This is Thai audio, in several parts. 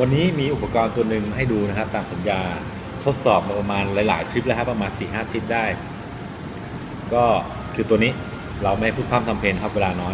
นี้มีอุปกรณ์ตัวหนึ่งให้ดูนะครับตามสัญญาทดสอบมาประมาณหลายๆทริปแล้วครับประมาณ 4-5 ทริปได้ก็คือตัวนี้เราไม่พูดพร่ำทำเพลงครับเวลาน้อย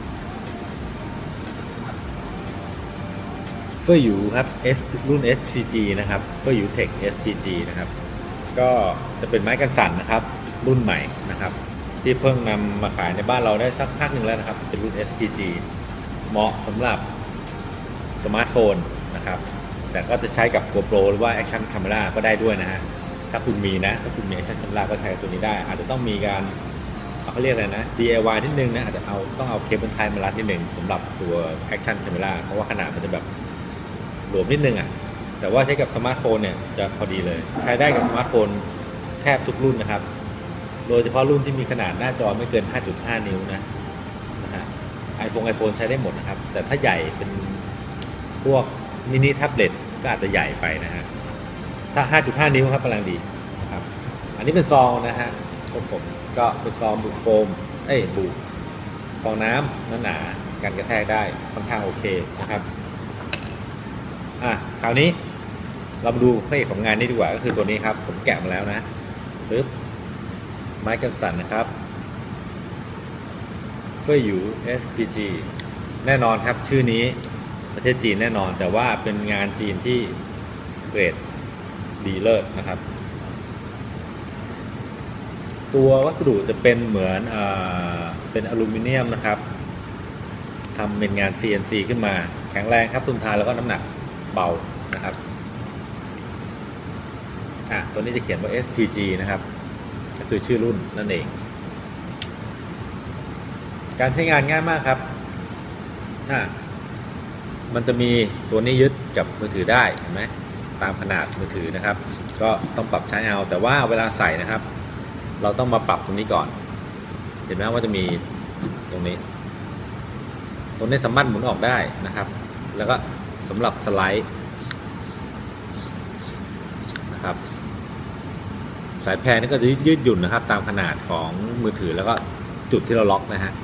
เฟอร์ยูครับ S รุ่น SPG นะครับเฟอร์ยูเทค SPG นะครับก็จะเป็นไม้กันสั่นนะครับรุ่นใหม่นะครับที่เพิ่งนำมาขายในบ้านเราได้สักพักหนึ่งแล้วนะครับเป็นรุ่น SPG เหมาะสำหรับสมาร์ทโฟนนะครับแต่ก็จะใช้กับ GoPro หรือว่า Action Camera ก็ได้ด้วยนะฮะถ้าคุณมี Action Camera ก็ใช้ตัวนี้ได้อาจจะต้องมีการเขาเรียกอะไรนะ DIY นิดนึงนะอาจจะต้องเอาเคเบิลไทม์มารัดนิดนึงสำหรับตัว Action Camera เพราะว่าขนาดมันจะแบบหลวมนิดนึงแต่ว่าใช้กับสมาร์ทโฟนเนี่ยจะพอดีเลยใช้ได้กับสมาร์ทโฟนแทบทุกรุ่นนะครับโดยเฉพาะรุ่นที่มีขนาดหน้าจอไม่เกิน 5.5 นิ้วนะฮะไอโฟนใช้ได้หมดนะครับแต่ถ้าใหญ่เป็นพวกมินิแท็บเล็ตก็อาจจะใหญ่ไปนะฮะถ้า 5.5 นิ้วครับกำลังดีนะครับอันนี้เป็นซองนะฮะผมก็เป็นซองบุโฟมบุฟองน้ำหนากันกระแทกได้ค่อนข้างโอเคนะครับคราวนี้เรามาดูพระเอกของงานนี้ดีกว่าก็คือตัวนี้ครับผมแกะมาแล้วนะปึ๊บไม้กันสั่นนะครับเฟอร์ยู SPG แน่นอนครับชื่อนี้ประเทศจีนแน่นอนแต่ว่าเป็นงานจีนที่เกรดดีเลิศนะครับตัววัสดุจะเป็นเหมือนเป็นอลูมิเนียมนะครับทำเป็นงาน CNC ขึ้นมาแข็งแรงครับทนทานแล้วก็น้ำหนักเบานะครับตัวนี้จะเขียนว่า SPG นะครับก็คือชื่อรุ่นนั่นเองการใช้งานง่ายมากครับมันจะมีตัวนี้ยึดกับมือถือได้เห็นไหมตามขนาดมือถือนะครับก็ต้องปรับใช้เอาแต่ว่าเวลาใส่นะครับเราต้องมาปรับตรงนี้ก่อนเห็นไหมว่าจะมีตรงนี้สามารถหมุนออกได้นะครับแล้วก็สำหรับสไลด์นะครับสายแพรนี่ก็จะยืดหยุ่นนะครับตามขนาดของมือถือแล้วก็จุดที่เราล็อกนะฮะ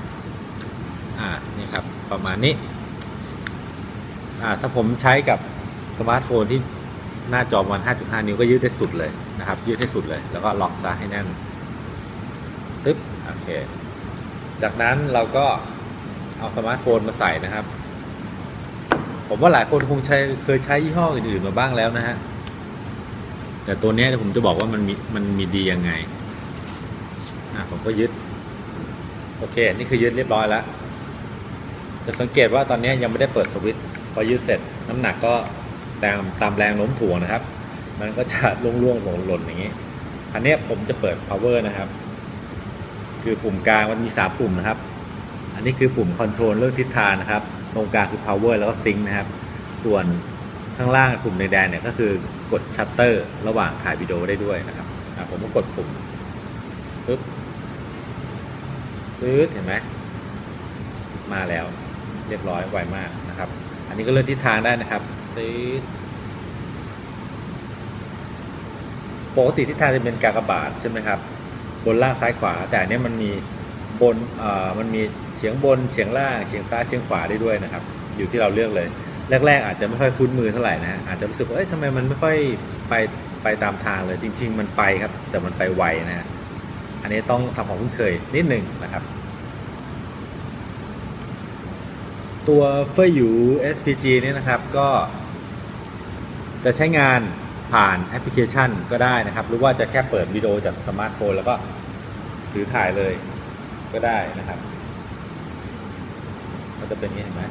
นี่ครับประมาณนี้ถ้าผมใช้กับสมาร์ทโฟนที่หน้าจอมัน 5.5 นิ้วก็ยืดได้สุดเลยนะครับยืดได้สุดเลยแล้วก็ล็อกซะให้แน่นตึ๊บโอเคจากนั้นเราก็เอาสมาร์ทโฟนมาใส่นะครับผมว่าหลายคนคงเคยใช้ยี่ห้ออื่นๆมาบ้างแล้วนะฮะแต่ตัวนี้ผมจะบอกว่ามันมีดียังไงผมก็ยึดโอเคนี่คือยึดเรียบร้อยแล้วจะสังเกตว่าตอนนี้ยังไม่ได้เปิดสวิตช์พอยึดเสร็จน้ำหนักก็ตามแรงโน้มถ่วงนะครับมันก็จะล่วงหล่นอย่างนี้อันนี้ผมจะเปิด power นะครับคือปุ่มกลางมันมี3ปุ่มนะครับอันนี้คือปุ่ม control เลือกทิศทางนะครับตรงกลางคือ power แล้วก็ sync นะครับส่วนข้างล่างปุ่มในแดงเนี่ยก็คือกดชัตเตอร์ระหว่างถ่ายวิดีโอได้ด้วยนะครับผมก็กดปุ่มปึ๊บเห็นไหมมาแล้วเรียบร้อยไวมากนะครับอันนี้ก็เลือกทิศทางได้นะครับปกติทิศทางจะเป็นกากบาทใช่ไหมครับบนล่างซ้ายขวาแต่อันนี้มันมีมันมีเฉียงบนเฉียงล่างเฉียงซ้ายเฉียงขวาได้ด้วยนะครับอยู่ที่เราเลือกเลยแรกๆอาจจะไม่ค่อยคุ้นมือเท่าไหร่นะฮะอาจจะรู้สึกว่าทำไมมันไม่ค่อยไปตามทางเลยจริงๆมันไปครับแต่มันไปไวนะฮะอันนี้ต้องทำความคุ้นเคยนิดหนึ่งนะครับตัวเฟอร์ยู SPG นี่นะครับก็จะใช้งานผ่านแอปพลิเคชันก็ได้นะครับหรือว่าจะแค่เปิดวิดีโอจากสมาร์ทโฟนแล้วก็ถือถ่ายเลยก็ได้นะครับมันจะเป็นอย่างนี้เห็นไหม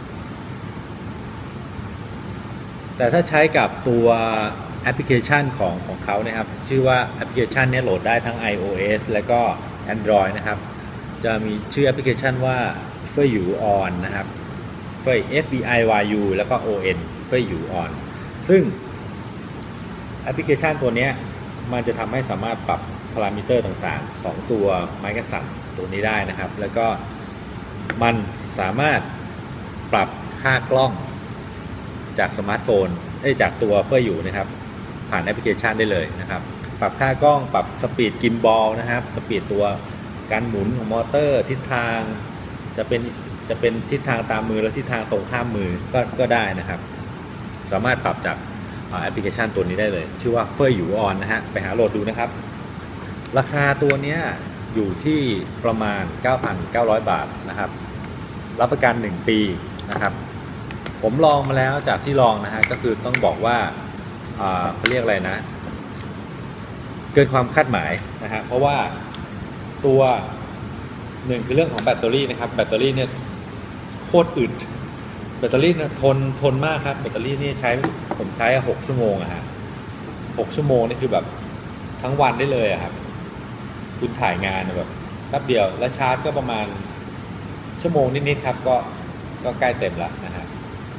แต่ถ้าใช้กับตัวแอปพลิเคชันของเขานะครับชื่อว่าแอปพลิเคชันนี้โหลดได้ทั้ง iOS และก็ Android นะครับจะมีชื่อแอปพลิเคชันว่าเฟอร์ยูออนนะครับFBIYU แล้วก็ ON เฟอร์ยูออนซึ่งแอปพลิเคชันตัวนี้มันจะทำให้สามารถปรับพารามิเตอร์ต่างๆของตัวไม้กันสั่นตัวนี้ได้นะครับแล้วก็มันสามารถปรับค่ากล้องจากสมาร์ทโฟนจากตัวเฟอร์ยูนะครับผ่านแอปพลิเคชันได้เลยนะครับปรับค่ากล้องปรับสปีดกิมบอลนะครับสปีดตัวการหมุนของมอเตอร์ทิศทางจะเป็นทิศทางตามมือและทิศทางตรงข้ามมือก็ได้นะครับสามารถปรับจากแอปพลิเคชันตัวนี้ได้เลยชื่อว่าเฟยหยูออนนะฮะไปหาโหลดดูนะครับราคาตัวนี้อยู่ที่ประมาณ 9,900 บาทนะครับรับประกัน1 ปีนะครับผมลองมาแล้วจากที่ลองนะฮะก็คือต้องบอกว่าเขาเรียกอะไรนะเกินความคาดหมายนะฮะเพราะว่าตัวหนึ่งคือเรื่องของแบตเตอรี่นะครับแบตเตอรี่เนี่ยโคตรอึดแบตเตอรี่เนี่ยทนมากครับแบตเตอรี่นี่ผมใช้6 ชั่วโมงอะฮะ6 ชั่วโมงนี่คือแบบทั้งวันได้เลยอะครับคุณถ่ายงานแบบแป๊บเดียวและชาร์จก็ประมาณชั่วโมงนิดๆครับก็ใกล้เต็มแล้วนะฮะ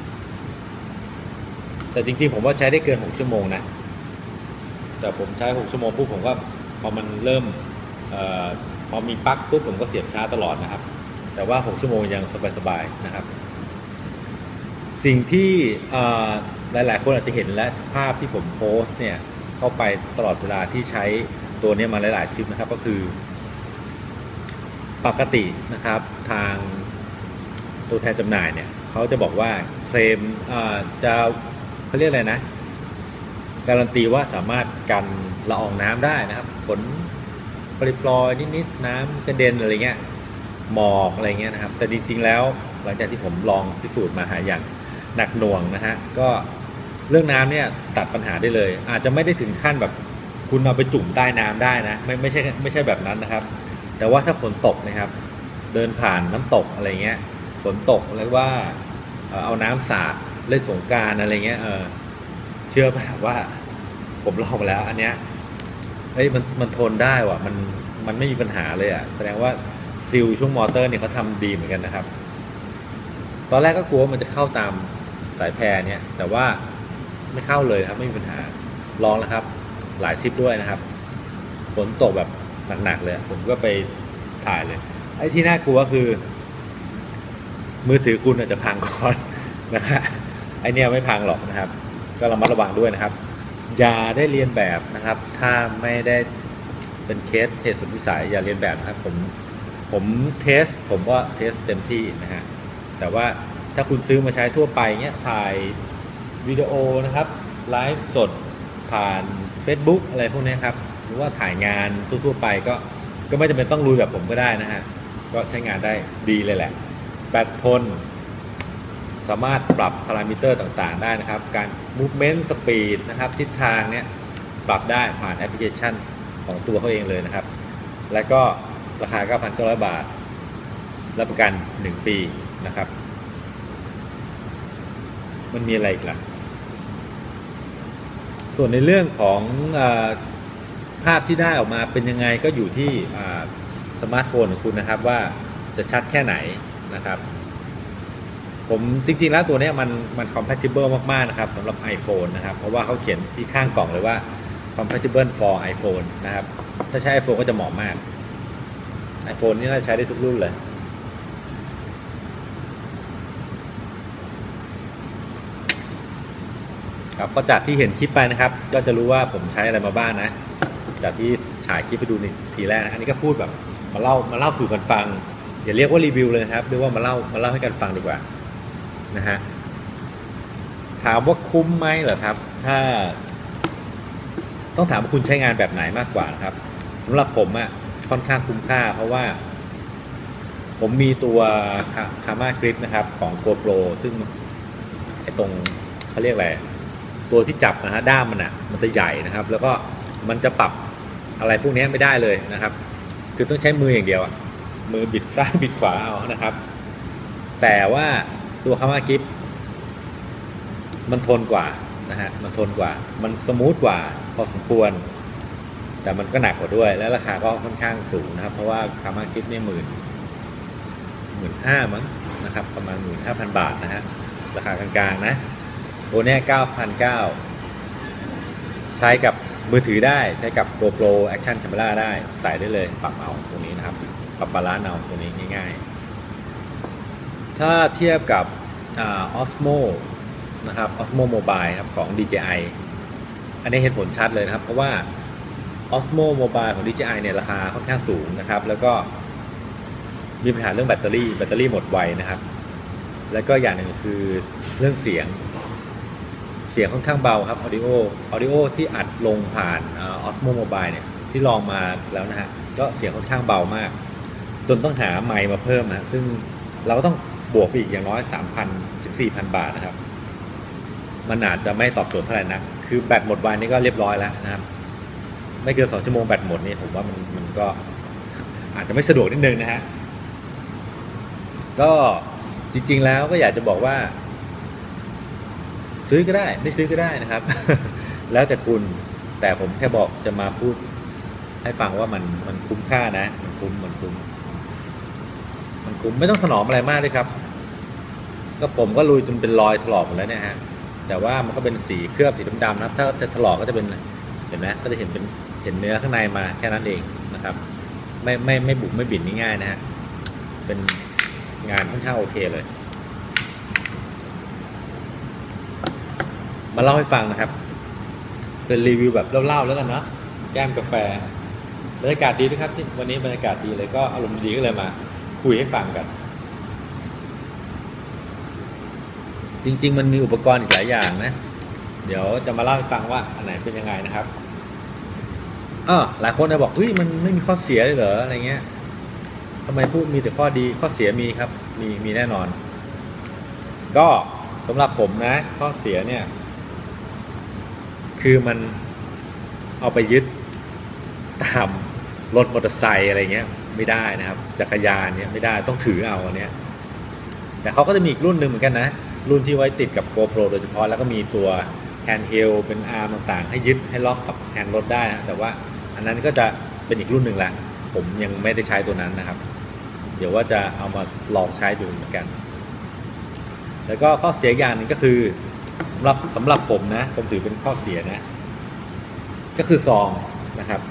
แต่จริงๆผมว่าใช้ได้เกิน6 ชั่วโมงนะแต่ผมใช้6 ชั่วโมงปุ๊บผมก็พอมันเริ่มพอมีปลั๊กปุ๊บผมก็เสียบชาร์จตลอดนะครับแต่ว่า6 ชั่วโมงยังสบายๆนะครับสิ่งที่หลายๆคนอาจจะเห็นและภาพที่ผมโพสต์เนี่ยเข้าไปตลอดเวลาที่ใช้ตัวนี้มาหลายๆคลิปนะครับก็คือปกตินะครับทางตัวแทนจำหน่ายเนี่ยเขาจะบอกว่าเคลมจะเขาเรียกอะไรนะการันตีว่าสามารถกันละอองน้ำได้นะครับฝนปรอยๆนิดๆน้ำกระเด็นอะไรเงี้ยหมอกอะไรเงี้ยนะครับแต่จริงๆแล้วหลังจากที่ผมลองพิสูจน์มาอย่างหนักหน่วงนะฮะก็เรื่องน้ำเนี่ยตัดปัญหาได้เลยอาจจะไม่ได้ถึงขั้นแบบคุณเอาไปจุ่มใต้น้ำได้นะไม่ใช่แบบนั้นนะครับแต่ว่าถ้าฝนตกนะครับเดินผ่านน้ำตกอะไรเงี้ยฝนตกเรียกว่าเอาน้ำสาดเล่นสงกรานต์อะไรเงี้ยเชื่อป่ะว่าผมลองมาแล้วอันเนี้ยมันทนได้ว่ะมันไม่มีปัญหาเลยอ่ะแสดงว่าซิลช่วงมอเตอร์เนี่ยเขาทำดีเหมือนกันนะครับตอนแรกก็กลัวมันจะเข้าตามสายแพรเนี่ยแต่ว่าไม่เข้าเลยครับไม่มีปัญหาลองแล้วครับหลายทริปด้วยนะครับฝนตกแบบหนักๆเลยผมก็ไปถ่ายเลยไอ้ที่น่ากลัวคือมือถือคุณอาจจะพังก่อนนะฮะไอเนี้ยไม่พังหรอกนะครับก็ระมัดระวังด้วยนะครับอย่าได้เรียนแบบนะครับถ้าไม่ได้เป็นเคสเหตุสุดวิสัยอย่าเรียนแบบนะครับผมเทสผมก็เทสเต็มที่นะฮะแต่ว่าถ้าคุณซื้อมาใช้ทั่วไปเนี้ยถ่ายวิดีโอนะครับไลฟ์สดผ่าน Facebook อะไรพวกนี้ครับหรือว่าถ่ายงานทั่วๆไปก็ไม่จำเป็นต้องลุยแบบผมก็ได้นะฮะก็ใช้งานได้ดีเลยแหละแบตทนสามารถปรับพารามิเตอร์ต่างๆได้นะครับการ movement speed นะครับทิศทางเนี้ยปรับได้ผ่านแอปพลิเคชันของตัวเขาเองเลยนะครับและก็ราคา 9,900 บาทรับประกัน1 ปีนะครับมันมีอะไรอีกล่ะส่วนในเรื่องของภาพที่ได้ออกมาเป็นยังไงก็อยู่ที่สมาร์ทโฟนของคุณนะครับว่าจะชัดแค่ไหนนะครับผมจริงๆแล้วตัวนี้มัน compatible มากๆนะครับสำหรับ iPhone นะครับเพราะว่าเขาเขียนที่ข้างกล่องเลยว่า compatible for iPhone นะครับถ้าใช้ iPhone ก็จะเหมาะมาก iPhone นี่น่าใช้ได้ทุกรุ่นเลยครับก็จากที่เห็นคลิปไปนะครับก็จะรู้ว่าผมใช้อะไรมาบ้างนะจากที่ฉายคลิปไปดูในทีแรกนะอันนี้ก็พูดแบบมาเล่าสู่กันฟังอย่าเรียกว่ารีวิวเลยนะครับเรียกว่ามาเล่าให้กันฟังดีกว่านะฮะถามว่าคุ้มไหมเหรอครับถ้าต้องถามว่าคุณใช้งานแบบไหนมากกว่านะครับสำหรับผมอะค่อนข้างคุ้มค่าเพราะว่าผมมีตัวคาม่ากริปนะครับของ GoPro ซึ่งไอ้ตรงเขาเรียกอะไรตัวที่จับนะฮะด้ามมันจะใหญ่นะครับแล้วก็มันจะปรับอะไรพวกนี้ไม่ได้เลยนะครับคือต้องใช้มืออย่างเดียวมือบิดซ้ายบิดขวาเอานะครับแต่ว่าตัวคาม่ากริปมันทนกว่านะฮะมันทนกว่ามันสมูทกว่าพอสมควรแต่มันก็หนักกว่าด้วยและราคาก็ค่อนข้างสูงนะครับเพราะว่าคาม่ากริปเนี่ย15,000มั้งนะครับประมาณ 15,000 บาทนะฮะราคากลางๆนะตัวนี้ 9,900 ใช้กับมือถือได้ใช้กับ GoPro Action Camera ได้ใส่ได้เลยปรับเอาตรงนี้นะครับปรับบาลานซ์เอาตรงนี้ง่ายๆถ้าเทียบกับOsmo นะครับ Osmo Mobile ครับของ DJI อันนี้เห็นผลชัดเลยนะครับเพราะว่า Osmo Mobile ของ DJI เนี่ยราคาค่อนข้างสูงนะครับแล้วก็มีปัญหาเรื่องแบตเตอรี่หมดไวนะครับแล้วก็อย่างหนึ่งคือเรื่องเสียงเสียงค่อนข้างเบาครับ Audio ที่อัดลงผ่านOsmo Mobile เนี่ยที่ลองมาแล้วนะฮะก็เสียงค่อนข้างเบามากจนต้องหาไมค์มาเพิ่มนะซึ่งเราก็ต้องบวกไปอีกอย่างน้อย 3,000 ถึง 4,000 บาทนะครับมันอาจจะไม่ตอบโจทย์เท่าไหร่นะคือแบตหมดวันนี้ก็เรียบร้อยแล้วนะครับไม่เกิน2 ชั่วโมงแบตหมดนี่ผมว่ามันก็อาจจะไม่สะดวกนิดนึงนะฮะก็จริงๆแล้วก็อยากจะบอกว่าซื้อก็ได้ไม่ซื้อก็ได้นะครับ แล้วแต่คุณแต่ผมแค่บอกจะมาพูดให้ฟังว่ามันคุ้มค่านะมันคุ้มไม่ต้องถนอมอะไรมากเลยครับก็ผมก็ลุยจนเป็นรอยถลอกหมดแล้วเนี่ยฮะแต่ว่ามันก็เป็นสีเคลือบสีดำๆนะครับถ้าจะถลอกก็จะเป็นเห็นไหมก็จะเห็นเนื้อข้างในมาแค่นั้นเองนะครับไม่บุกไม่บิดง่ายๆนะฮะเป็นงานค่อนข้างโอเคเลยมาเล่าให้ฟังนะครับเป็นรีวิวแบบเล่าๆแล้วกันเนาะแก้มกาแฟบรรยากาศดีด้วยครับที่วันนี้บรรยากาศดีเลยก็อารมณ์ดีก็เลยมาคุยให้ฟังกันจริงๆมันมีอุปกรณ์อีกหลายอย่างนะเดี๋ยวจะมาเล่าให้ฟังว่าอันไหนเป็นยังไงนะครับหลายคนจะบอกเฮ้ยมันไม่มีข้อเสียเลยเหรออะไรเงี้ยทำไมพูดมีแต่ข้อดีข้อเสียมีครับมีแน่นอนก็สำหรับผมนะข้อเสียเนี่ยคือมันเอาไปยึดตามรถมอเตอร์ไซค์อะไรเงี้ยไม่ได้นะครับจักรยานเนี่ยไม่ได้ต้องถือเอาอันเนี้ยแต่เขาก็จะมีอีกรุ่นหนึ่งเหมือนกันนะรุ่นที่ไว้ติดกับ GoPro โดยเฉพาะแล้วก็มีตัวแฮนด์เฮลเป็นอาร์มต่างๆให้ยึดให้ล็อกกับแฮนด์รถได้นะแต่ว่าอันนั้นก็จะเป็นอีกรุ่นหนึ่งแหละผมยังไม่ได้ใช้ตัวนั้นนะครับเดี๋ยวว่าจะเอามาลองใช้ดูเหมือนกันแล้วก็ข้อเสียอย่างนึงก็คือสำหรับผมนะผมถือเป็นข้อเสียนะก็คือซองนะครับ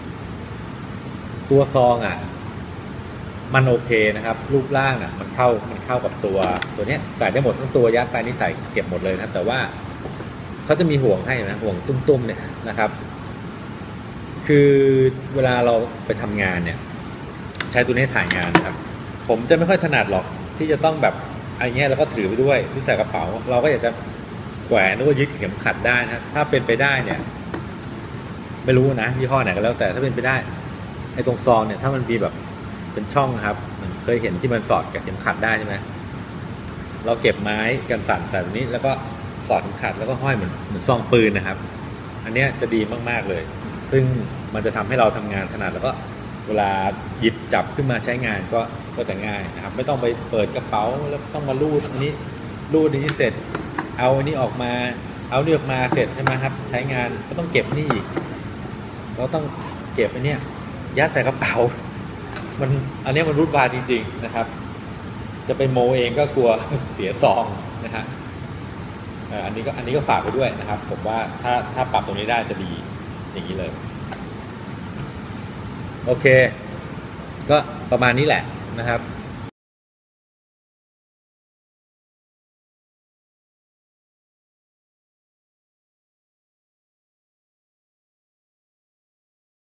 ตัวซองมันโอเคนะครับรูปร่างมันเข้ากับตัวเนี้ยใส่ได้หมดทั้งตัวยัดไปนี่ใส่เก็บหมดเลยนะครับแต่ว่าเขาจะมีห่วงให้นะห่วงตุ้มๆเนี่ยนะครับคือเวลาเราไปทำงานเนี่ยใช้ตัวนี้ถ่ายงานนะครับผมจะไม่ค่อยถนัดหรอกที่จะต้องแบบอะไรเงี้ยแล้วก็ถือไปด้วยที่ใส่กระเป๋าเราก็อยากจะแขวนหรือว่ายึดเข็มขัดได้นะถ้าเป็นไปได้เนี่ยไม่รู้นะยี่ห้อไหนก็แล้วแต่ถ้าเป็นไปได้ไอ้ตรงซองเนี่ยถ้ามันมีแบบเป็นช่องครับมันเคยเห็นที่มันสอดกับเข็มขัดได้ใช่ไหมเราเก็บไม้กันสั่นใส่แบบนี้แล้วก็สอดเข็มขัดแล้วก็ห้อยเหมือนซองปืนนะครับอันนี้จะดีมากๆเลยซึ่งมันจะทำให้เราทำงานถนัดแล้วก็เวลาหยิบจับขึ้นมาใช้งานก็จะง่ายนะครับไม่ต้องไปเปิดกระเป๋าแล้วต้องมาลูดอันนี้เสร็จเอาอันนี้ออกมาเอานี่ออกมาเสร็จใช่ไหมครับใช้งานก็ต้องเก็บนี่อีกเราต้องเก็บอันนี้ยัดใส่กระเป๋าอันนี้มันรูดบาร์จริงๆนะครับจะไปโมเองก็กลัวเสียซองนะฮะอันนี้ก็ฝากไปด้วยนะครับผมว่าถ้าปรับตรงนี้ได้จะดีอย่างนี้เลยโอเคก็ประมาณนี้แหละนะครับ